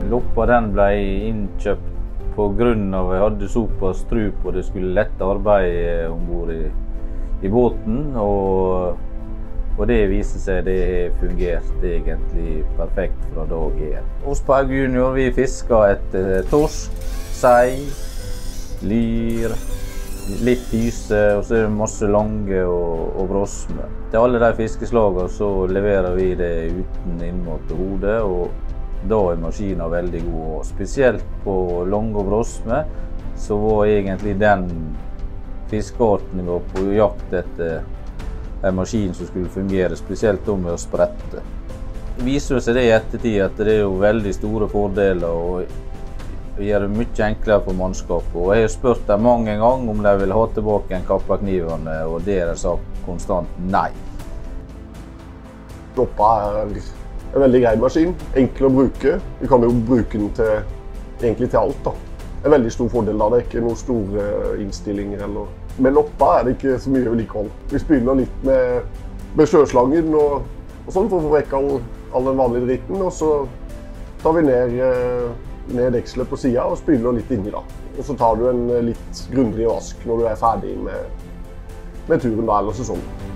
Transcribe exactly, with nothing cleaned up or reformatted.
Loppa den ble innkjøpt på grunn av at jeg hadde såpass tro på at det skulle lette arbeid ombord i, i båten. Og, og det viste seg det har fungert egentlig perfekt fra dag én. Oss på Haug Junior vi fisker etter torsk, sei, lyr, litt hyse, og så er det masse lange og, og brosme. Til alle de fiskeslagene så leverer vi det uten innmålte hode, og da er maskinen veldig god. Og spesielt på lange og brosme så var egentlig den fiskearten vi var på jakt etter en maskin som skulle fungere, spesielt om med å sprette. Det viser seg det i ettertid at det er jo veldig store fordeler og gjør det mye enklere for mannskapet. Og jeg har spurt dem mange ganger om de vil ha tilbake en kappaknivene, og det har de sagt konstant nei. Loppa er en veldig grei maskin, enkel å bruke. Vi kan jo bruke den til, egentlig til alt. Da. En veldig stor fordel da, det er ikke noen store innstillinger. Eller. Med loppa er det ikke så mye vedlikehold. Vi begynner litt med, med sjøslangen og, og sånn for å få vekk all, all den vanlige dritten, og så tar vi ned ned dekselet på siden og spyler litt inni da. Og så tar du en litt grundigere vask når du er ferdig med, med turen da, eller sesongen.